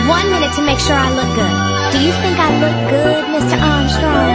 1 minute to make sure I look good. Do you think I look good, Mr. Armstrong?